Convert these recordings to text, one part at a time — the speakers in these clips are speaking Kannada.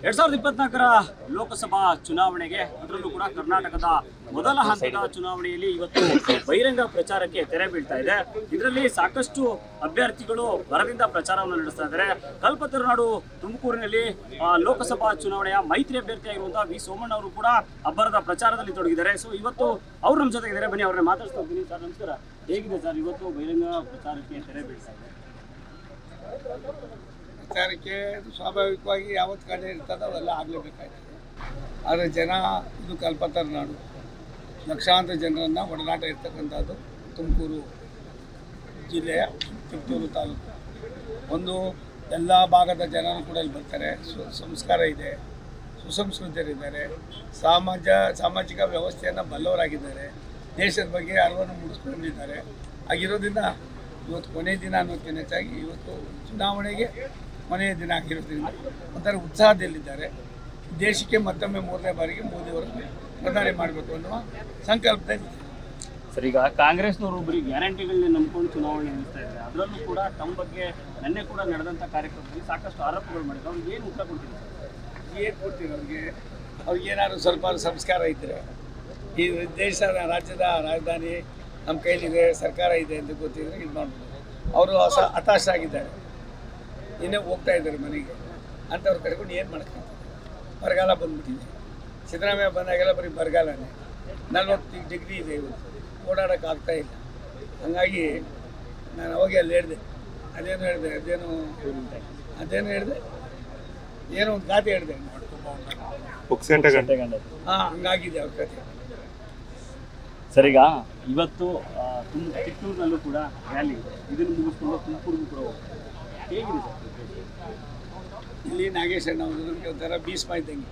2024ರ ಲೋಕಸಭಾ ಚುನಾವಣೆಗೆ ಅದರಲ್ಲೂ ಕೂಡ ಕರ್ನಾಟಕದ ಮೊದಲ ಹಂತದ ಚುನಾವಣೆಯಲ್ಲಿ ಇವತ್ತು ಬಹಿರಂಗ ಪ್ರಚಾರಕ್ಕೆ ತೆರೆ ಬೀಳ್ತಾ ಇದೆ. ಇದರಲ್ಲಿ ಸಾಕಷ್ಟು ಅಭ್ಯರ್ಥಿಗಳು ಬರದಿಂದ ಪ್ರಚಾರವನ್ನು ನಡೆಸ್ತಾ ಇದ್ದಾರೆ. ಕಲ್ಪತರುನಾಡು ತುಮಕೂರಿನಲ್ಲಿ ಲೋಕಸಭಾ ಚುನಾವಣೆಯ ಮೈತ್ರಿ ಅಭ್ಯರ್ಥಿಯಾಗಿರುವಂತಹ ವಿ ಸೋಮಣ್ಣ ಅವರು ಕೂಡ ಅಬ್ಬರದ ಪ್ರಚಾರದಲ್ಲಿ ತೊಡಗಿದ್ದಾರೆ. ಸೊ ಇವತ್ತು ಅವರು ನಮ್ಮ ಜೊತೆಗಿದ್ದಾರೆ, ಬನ್ನಿ ಅವ್ರನ್ನ ಮಾತಾಡ್ತಾ ಹೋಗ್ತೀನಿ. ಸರ್ ನಮಸ್ಕಾರ, ಹೇಗಿದೆ ಸರ್ ಇವತ್ತು ಬಹಿರಂಗ ಪ್ರಚಾರಕ್ಕೆ ತೆರೆ ಬೀಳ್ತಾ ಇದೆ? ಪ್ರಚಾರಕ್ಕೆ ಸ್ವಾಭಾವಿಕವಾಗಿ ಯಾವತ್ತು ಕಡೆ ಇರ್ತದೋ ಅವೆಲ್ಲ ಆಗಲೇಬೇಕಾಗ್ತದೆ. ಆದರೆ ಜನ ಇದು ಕಲ್ಪತರುನಾಡು, ಲಕ್ಷಾಂತರ ಜನರನ್ನು ಒಡನಾಟ ಇರ್ತಕ್ಕಂಥದ್ದು ತುಮಕೂರು ಜಿಲ್ಲೆಯ ತಿಪ್ಟೂರು ತಾಲೂಕು. ಒಂದು ಎಲ್ಲ ಭಾಗದ ಜನರು ಕೂಡ ಇಲ್ಲಿ ಬರ್ತಾರೆ. ಸಂಸ್ಕಾರ ಇದೆ, ಸುಸಂಸ್ಕೃತರಿದ್ದಾರೆ, ಸಾಮಾಜಿಕ ವ್ಯವಸ್ಥೆಯನ್ನು ಬಲ್ಲವರಾಗಿದ್ದಾರೆ, ದೇಶದ ಬಗ್ಗೆ ಅರಿವನ್ನು ಮೂಡಿಸ್ಕೊಂಡಿದ್ದಾರೆ. ಆಗಿರೋದ್ರಿಂದ ಇವತ್ತು ಕೊನೆಯ ದಿನ ಅನ್ನೋದಕ್ಕಿಂತ ಹೆಚ್ಚಾಗಿ ಇವತ್ತು ಚುನಾವಣೆಗೆ ಕೊನೆಯ ದಿನ ಆಗಿರೋದ್ರಿಂದ ಒಂಥರ ಉತ್ಸಾಹದಲ್ಲಿದ್ದಾರೆ. ದೇಶಕ್ಕೆ ಮತ್ತೊಮ್ಮೆ 3ನೇ ಬಾರಿಗೆ ಮೋದಿಯವರನ್ನು ಪ್ರಧಾನಿ ಮಾಡಬೇಕು ಅನ್ನುವ ಸಂಕಲ್ಪದಲ್ಲಿ. ಸರ್, ಈಗ ಕಾಂಗ್ರೆಸ್ನವರು ಬರೀ ಗ್ಯಾರಂಟಿಗಳನ್ನ ನಂಬ್ಕೊಂಡು ಚುನಾವಣೆ ನಡೆಸ್ತಾ ಇದ್ದಾರೆ. ಅದರಲ್ಲೂ ಕೂಡ ತಮ್ಮ ಬಗ್ಗೆ ನಿನ್ನೆ ಕೂಡ ನಡೆದಂಥ ಕಾರ್ಯಕ್ರಮದಲ್ಲಿ ಸಾಕಷ್ಟು ಆರೋಪಗಳು ಮಾಡಿದ್ರು. ಅವ್ರಿಗೆ ಏನು ಉತ್ತರ ಕೊಡ್ತೀವಿ ಸರ್? ಏನು ಕೊಡ್ತೀವಿ ಅವ್ರಿಗೇನಾದ್ರು ಸ್ವಲ್ಪ ಸಂಸ್ಕಾರ ಇದ್ದರೆ, ಈ ದೇಶದ ರಾಜ್ಯದ ರಾಜಧಾನಿ ನಮ್ಮ ಕೈಲಿದೆ, ಸರ್ಕಾರ ಇದೆ ಅಂತ ಗೊತ್ತಿದ್ರೆ ಇದು ಮಾಡ್ಬೋದು. ಅವರು ಹತಾಶರಾಗಿದ್ದಾರೆ, ಇನ್ನೇ ಹೋಗ್ತಾ ಇದ್ದಾರೆ ಮನೆಗೆ. ಅಂಥವ್ರು ಕರ್ಕೊಂಡು ಏನು ಮಾಡ್ತಾರೆ? ಬರಗಾಲ ಬಂದ್ಬಿಟ್ಟಿದೆ. ಸಿದ್ದರಾಮಯ್ಯ ಬಂದಾಗೆಲ್ಲ ಬರೀ ಬರಗಾಲನೇ. 40 ಡಿಗ್ರಿ ಇದೆ, ಇವತ್ತು ಓಡಾಡೋಕ್ಕಾಗ್ತಾ ಇಲ್ಲ. ಹಾಗಾಗಿ ನಾನು ಅವಾಗೆ ಅಲ್ಲಿ ಹೇಳಿದೆ, ಅದೇನು ಹೇಳಿದೆ ಏನೋ ಒಂದು ಗಾದೆ ಹೇಳಿದೆ. ಹಂಗಾಗಿದೆ ಅವ್ರ ಕತೆ. ಸರ್, ಈಗ ಇವತ್ತು ತಿಟ್ಟೂರಿನಲ್ಲೂ ಕೂಡ ರ್ಯಾಲಿ ಇದೆ. ಇದನ್ನು ಮುಗಿಸ್ಕೊಂಡು ತುಮಕೂರಿಗೂ ಕೂಡ ಹೋಗ್ತಾರೆ. ಹೇಗಿದೆ ಸರ್? ಇಲ್ಲಿ ನಾಗೇಶ್ ಅಣ್ಣ ಅವರು ನಮಗೆ ಒಂಥರ ಭೀಷ್ಮ ಇದ್ದಂಗೆ,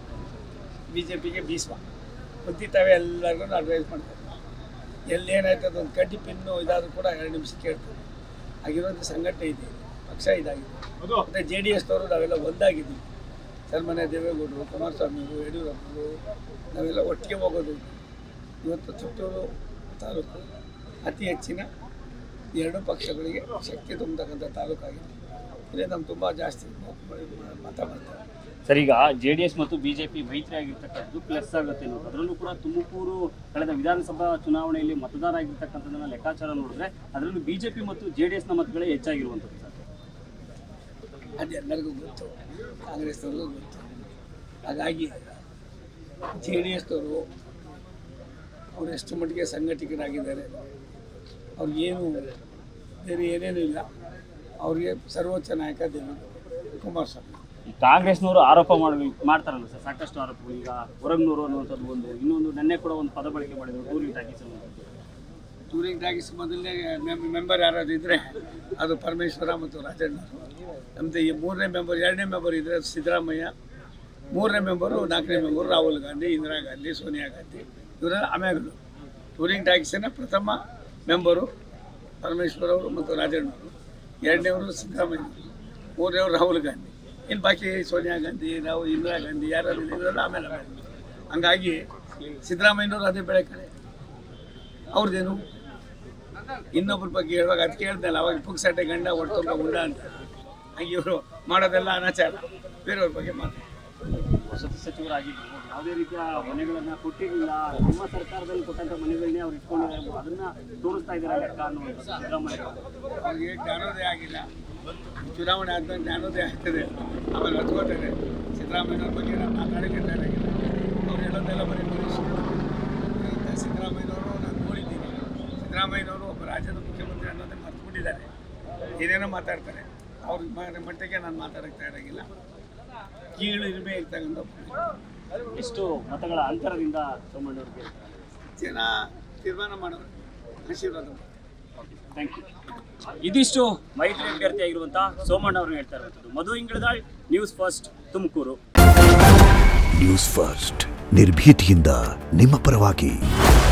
BJPಗೆ ಭೀಷ್ಮ. ಗೊತ್ತಿದ್ದಾವೆ ಎಲ್ಲರಿಗೂ ಅಡ್ವೈಸ್ ಮಾಡ್ತಾರೆ. ಎಲ್ಲೇನಾಯ್ತು ಅದೊಂದು ಕಡ್ಡಿ ಪಿನ್ನು ಇದಾದರೂ ಕೂಡ 2 ನಿಮಿಷ ಕೇಳ್ತಾರೆ. ಆಗಿರೋದು ಸಂಘಟನೆ ಇದೆ, ಪಕ್ಷ ಇದಾಗಿದೆ. ಮತ್ತು JDSನವರು ನಾವೆಲ್ಲ ಒಂದಾಗಿದ್ದೀವಿ. ಸನ್ಮಾನ್ಯ ದೇವೇಗೌಡರು, ಕುಮಾರಸ್ವಾಮಿಯವರು, ಯಡಿಯೂರಪ್ಪರು ನಾವೆಲ್ಲ ಒಟ್ಟಿಗೆ ಹೋಗೋದು. ಇವತ್ತು ಚಿತ್ತೂರು ತಾಲೂಕು ಅತಿ ಹೆಚ್ಚಿನ 2 ಪಕ್ಷಗಳಿಗೆ ಶಕ್ತಿ ತುಂಬತಕ್ಕಂಥ ತಾಲೂಕಾಗಿದೆ. ಇದೇ ನಮ್ಮ ತುಂಬ ಜಾಸ್ತಿ ಮತ ಮಾಡ್ತಾರೆ. ಸರ್, ಈಗ JDS ಮತ್ತು BJP ಮೈತ್ರಿ ಆಗಿರ್ತಕ್ಕಂಥದ್ದು ಪ್ಲಸ್ ಆಗುತ್ತೆ ಅನ್ನೋದು. ಅದರಲ್ಲೂ ಕೂಡ ತುಮಕೂರು ಕಳೆದ ವಿಧಾನಸಭಾ ಚುನಾವಣೆಯಲ್ಲಿ ಮತದಾರ ಆಗಿರ್ತಕ್ಕಂಥದ್ದನ್ನ ಲೆಕ್ಕಾಚಾರ ನೋಡಿದ್ರೆ ಅದರಲ್ಲೂ BJP ಮತ್ತು JDSನ ಮತಗಳೇ ಹೆಚ್ಚಾಗಿರುವಂಥದ್ದು ಸರ್. ಅದೆಲ್ಲರಿಗೂ ಗೊತ್ತು, ಕಾಂಗ್ರೆಸ್ನವ್ರಿಗೂ ಗೊತ್ತು. ಹಾಗಾಗಿ JDSನವರು ಅವರು ಎಷ್ಟು ಮಟ್ಟಿಗೆ ಸಂಘಟಕರಾಗಿದ್ದಾರೆ, ಅವ್ರಿಗೇನು ಬೇರೆ ಏನೇನೂ ಇಲ್ಲ. ಅವ್ರಿಗೆ ಸರ್ವೋಚ್ಚ ನಾಯಕ ಕುಮಾರಸ್ವಾಮಿ. ಕಾಂಗ್ರೆಸ್ನವರು ಆರೋಪ ಮಾಡ್ತಾರಲ್ಲ ಸರ್, ಸಾಕಷ್ಟು ಆರೋಪಗಳು. ಈಗ ಹೊರಗ್ನೂರು ಅನ್ನುವಂಥದ್ದು ಒಂದು, ಇನ್ನೊಂದು ನೆನ್ನೆ ಕೂಡ ಒಂದು ಪದ ಬಳಕೆ ಮಾಡಿದ್ರು, ಟೂರಿಂಗ್ ಟಾಕೀಸ್ ಅನ್ನುವಂಥದ್ದು. ಟೂರಿಂಗ್ ಟಾಕೀಸ್ ಮೊದಲನೇ ಮೆಂಬರ್ ಯಾರಾದ್ರು ಇದ್ದರೆ ಅದು ಪರಮೇಶ್ವರ ಮತ್ತು ರಾಜಣ್ಣವರು. ನಮ್ಮದು ಈ 3ನೇ ಮೆಂಬರ್, 2ನೇ ಮೆಂಬರ್ ಇದ್ದರೆ ಸಿದ್ದರಾಮಯ್ಯ, 3ನೇ ಮೆಂಬರು 4ನೇ ಮೆಂಬರು ರಾಹುಲ್ ಗಾಂಧಿ, ಇಂದಿರಾ ಗಾಂಧಿ, ಸೋನಿಯಾ ಗಾಂಧಿ. ಇವರೆಲ್ಲ ಆಮೇಲೆ ಟೂರಿಂಗ್ ಟಾಕೀಸಿನ ಪ್ರಥಮ ಮೆಂಬರು ಪರಮೇಶ್ವರ್ ಅವರು ಮತ್ತು ರಾಜಣ್ಣವರು, 2ನೇವರು ಸಿದ್ದರಾಮಯ್ಯವರು, 3ನೇವರು ರಾಹುಲ್ ಗಾಂಧಿ. ಇನ್ನು ಬಾಕಿ ಸೋನಿಯಾ ಗಾಂಧಿ, ಇಂದಿರಾ ಗಾಂಧಿ ಯಾರು ಇವರೆಲ್ಲ ಆಮೇಲೆ. ಹಂಗಾಗಿ ಸಿದ್ದರಾಮಯ್ಯನವರು ಅದೇ ಬೆಳೆ ಕಡೆ ಅವ್ರದ್ದೇನು. ಇನ್ನೊಬ್ಬರ ಬಗ್ಗೆ ಹೇಳುವಾಗ ಅದು ಕೇಳ್ದಲ್ಲ, ಅವಾಗ ಪುಕ್ಸಟ್ಟೆ ಗಂಡ ಹೊಡ್ತೊಂಬ ಗುಂಡ ಅಂತ. ಹಾಗೆ ಇವರು ಮಾಡೋದೆಲ್ಲ ಅನಾಚಾರ, ಬೇರೆಯವ್ರ ಬಗ್ಗೆ ಮಾತಾಡ್ತಾರೆ. ವಸತಿ ಸಚಿವರಾಗಿದ್ದು ಯಾವುದೇ ರೀತಿಯ ಮನೆಗಳನ್ನು ಕೊಟ್ಟಿರಲಿಲ್ಲ, ನಮ್ಮ ಸರ್ಕಾರದಲ್ಲಿ ಕೊಟ್ಟಂಥ ಮನೆಗಳನ್ನೇ ಅವ್ರು ಇಟ್ಕೊಂಡಿದ್ದಾರೆ, ಅದನ್ನ ತೋರಿಸ್ತಾ ಇದ್ದಾರೆ ಲೆಕ್ಕ ಅನ್ನುವಂಥ ಸಿದ್ದರಾಮಯ್ಯ. ಅವ್ರಿಗೆ ಜ್ಞಾನೋದಯ ಆಗಿಲ್ಲ. ಚುನಾವಣೆ ಆದ್ಮೇಲೆ ಜ್ಞಾನೋದಯ ಆಗ್ತದೆ, ಆಮೇಲೆ ಹಚ್ಕೋತಾರೆ. ಸಿದ್ದರಾಮಯ್ಯವ್ರ ಬಗ್ಗೆ ನಾನು ಮಾತಾಡೋಕ್ಕೆ ತಯಾರಾಗಿಲ್ಲ. ಅವ್ರು ಹೇಳೋದೆಲ್ಲ ಬರೀ ಸಿದ್ದರಾಮಯ್ಯನವರು ನಾನು ನೋಡಿದ್ದೀನಿ. ಸಿದ್ದರಾಮಯ್ಯನವರು ಒಬ್ಬ ರಾಜ್ಯದ ಮುಖ್ಯಮಂತ್ರಿ ಅನ್ನೋದೇ ಮರ್ತ್ಬಿಟ್ಟಿದ್ದಾರೆ. ಏನೇನೋ ಮಾತಾಡ್ತಾರೆ. ಅವ್ರ ಮಟ್ಟಿಗೆ ನಾನು ಮಾತಾಡೋಕ್ಕೆ ತಯಾರಾಗಿಲ್ಲ. ಕೀಳು ಇರುಮೆ ಇರ್ತಕ್ಕಂಥ ಎಷ್ಟು ಮತಗಳ ಅಂತರದಿಂದ ಸೋಮಣ್ಣವ್ರಿಗೆ ಜನ ತೀರ್ಮಾನ ಮಾಡೋರು, ಆಶೀರ್ವಾದ. Thank you. ಇದಿಷ್ಟು ಮೈತ್ರಿ ಅಭ್ಯರ್ಥಿಯಾಗಿರುವಂತಹ ಸೋಮಣ್ಣ ಅವರು ಹೇಳ್ತಾ ಇರುವಂಥದ್ದು. Madhu Ingaladal, news first, Tumakuru. News first, ನಿರ್ಭೀತಿಯಿಂದ ನಿಮ್ಮ ಪರವಾಗಿ.